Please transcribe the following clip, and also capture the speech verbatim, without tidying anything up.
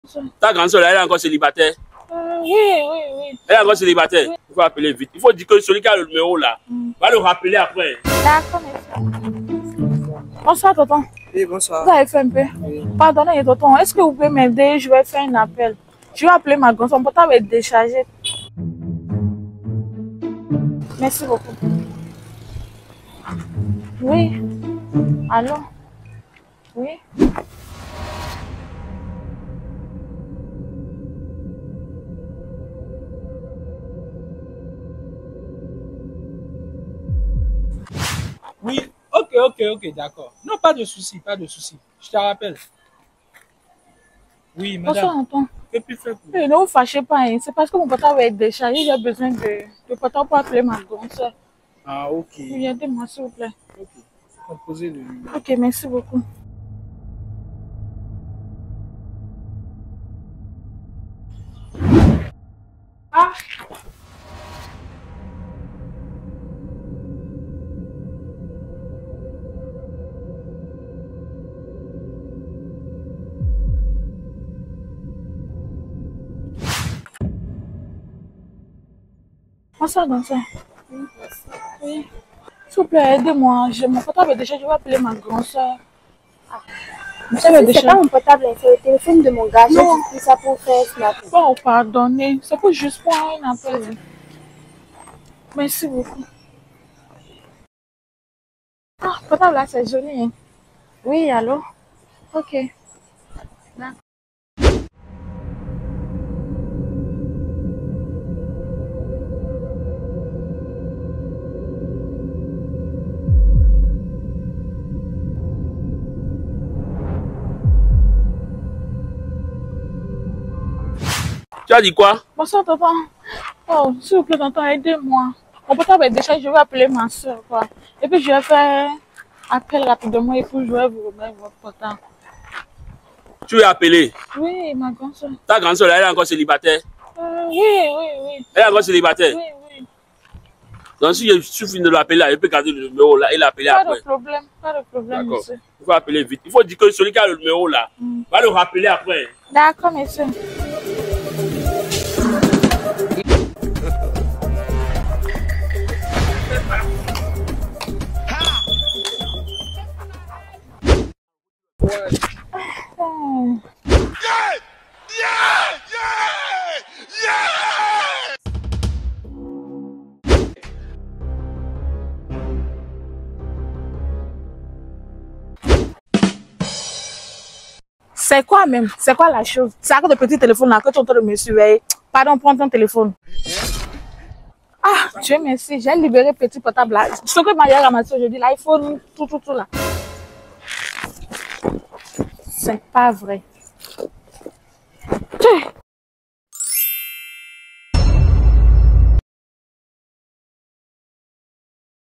Ta grande soeur, elle est encore célibataire? Euh, oui, oui, oui. Elle est encore célibataire? Oui. Il faut appeler vite. Il faut dire que celui qui a le numéro là, mm. va le rappeler après. D'accord, merci. Bonsoir, tonton. Oui, bonsoir. Vous avez fait un peu? Oui. Pardonnez, tonton. Est-ce que vous pouvez m'aider? Je vais faire un appel. Je vais appeler ma grande soeur. Mon portable est déchargé. Merci beaucoup. Oui. Allô? Oui. Oui, ok, ok, ok, d'accord. Non, pas de souci, pas de souci. Je te rappelle. Oui, madame. Bonsoir, Antoine. Que puis-je faire pour vous? Ne vous fâchez pas, hein. C'est parce que mon portable est déchargé. J'ai besoin de, de portable pour appeler ma grande soeur. Ah, ok. Oui, aidez-moi, s'il vous plaît. Ok. Composez le numéro. Ok, merci beaucoup. Ah! Bonsoir, grand soeur. Oui, oui. S'il vous plaît, aidez-moi. Mon portable est déjà, je vais appeler ma grande soeur. Ah. C'est pas mon portable, c'est le téléphone de mon gars. J'ai pris ça pour faire snap. Oh, pardonnez. C'est pour juste pour un appel. Merci beaucoup. Ah, le portable là, c'est joli. Hein? Oui, allô? Ok. D'accord. Tu as dit quoi? Bonsoir, tonton. Oh, s'il vous plaît, tonton, aidez-moi. Mon portable est déchargé, je vais appeler ma soeur, quoi. Et puis, je vais faire appel rapidement et puis je vais vous remettre votre portable. Tu veux appeler? Oui, ma grande soeur. Ta grande soeur, elle est encore célibataire? Euh, oui, oui, oui. Elle est encore célibataire? Oui, oui. Donc, si je suffit de l'appeler là, elle peut garder le numéro là et l'appeler après. Pas de problème, pas de problème, monsieur. Il faut appeler vite. Il faut dire que celui qui a le numéro là, mm. va le rappeler après. D'accord, monsieur. Yeah! Yeah! Yeah! Yeah! C'est quoi même? C'est quoi la chose? C'est à cause de petit téléphone là que tu es en train de me surveiller. Pardon, prends ton téléphone. Ah, Dieu merci, j'ai libéré petit portable là. Ce que ma mère a ramassé aujourd'hui, l'iPhone, tout, tout, tout là. C'est pas vrai. Tiens.